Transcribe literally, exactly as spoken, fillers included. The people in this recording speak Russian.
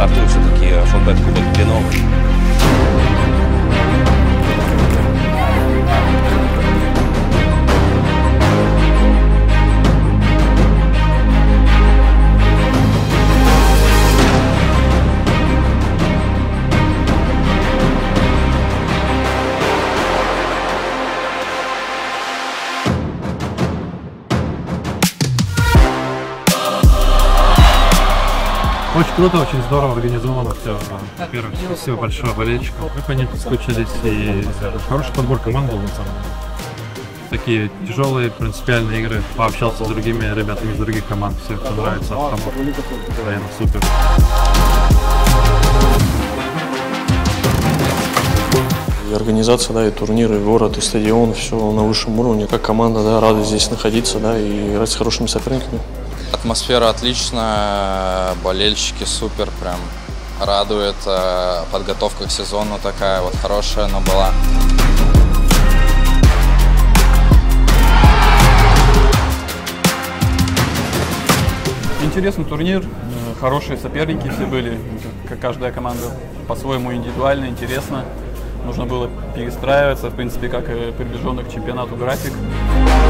стартует все-таки Фонбет Кубок Блиновой. Очень круто, очень здорово организовано все. Во-первых, спасибо большое болельщикам. Мы по ним соскучились, и хороший подбор команд был на самом деле. Такие тяжелые, принципиальные игры. Пообщался с другими ребятами из других команд. Всем, кто нравится автомат. Наверное, супер. И организация, да, и турниры, и город, и стадион, все на высшем уровне. Как команда, да, рады здесь находиться, да, и играть с хорошими соперниками. Атмосфера отличная, болельщики супер, прям радует. Подготовка к сезону такая вот хорошая, но была. Интересный турнир, хорошие соперники все были, как каждая команда по-своему индивидуально, интересно. Нужно было перестраиваться, в принципе, как и приближенный к чемпионату график.